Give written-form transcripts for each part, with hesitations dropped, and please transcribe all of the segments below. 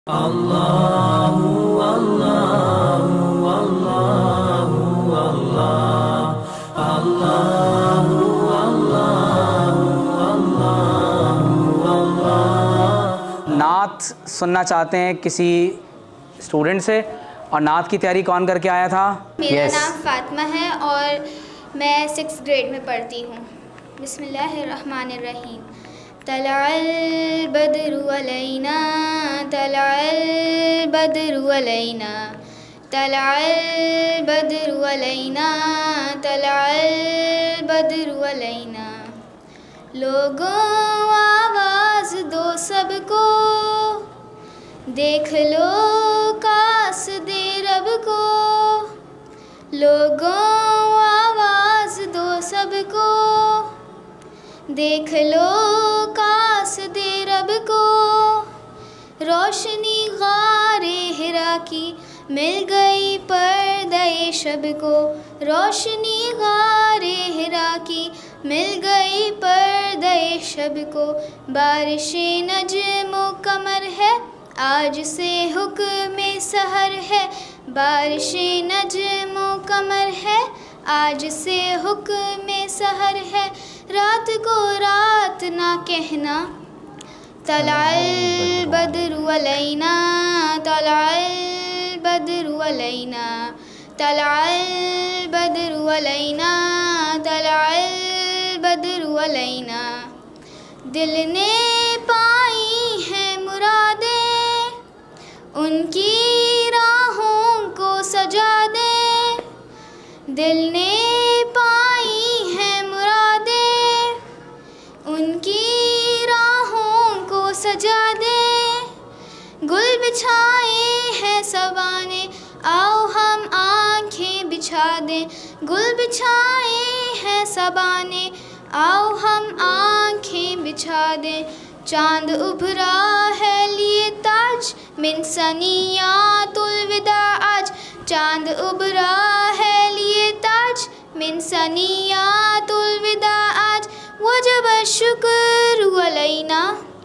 अल्लाहु अल्लाहु अल्लाहु अल्लाह अल्लाहु अल्लाहु अल्लाहु अल्लाह। नात सुनना चाहते हैं किसी स्टूडेंट से, और नात की तैयारी कौन करके आया था? मेरा नाम फातिमा है और मैं 6th ग्रेड में पढ़ती हूँ। बिस्मिल्लाहिर्रहमानिर्रहीम। तलअल बद्रु अलैना तलअल बद्रु अलैना तलअल बद्रु अलैना तलअल बद्रु अलैना। लोगों आवाज़ दो सबको, देख लो कास दे रब को। लोगों आवाज़ दो सबको, देख लो कास दे रब को। रोशनी गारे हिरा की मिल गई पर्दे शब को। रोशनी गारे हिरा की मिल गई पर्दे शब को। बारिश नज्म कमर है आज से हुक्म सहर है। बारिश नज्म कमर है आज से हुक्म सहर है। रात को रात ना कहना तलअल बद्रु अलैना तलअल बद्रु अलैना तलअल बद्रु अलैना तलअल बद्रु अलैना। दिल ने पाई हैं मुरादें, उनकी राहों को सजा दे। दिल ने पाई हैं मुरादें, उनकी राहों को सजा दे। गुल बिछाए हैं सवाने, आओ हम आँखें बिछा दें। गुल बिछाए हैं सवाने, आओ हम आँखें बिछा दें। चाँद उभरा है लिए ताज मिन सनियातुल विदा आज। चाँद उभरा है लिए ताज मिन सनियातुल विदा आज। वजब शुक्र अलैना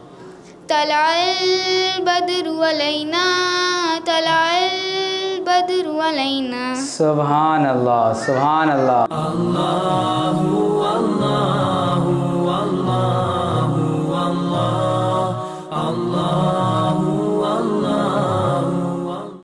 तलअल बद्रु अलैना तलअल बद्रु अलैना। सुभान अल्लाह, सुभान अल्लाह। अल्लाहु अल्लाहु अल्लाहु अल्लाह अल्लाह।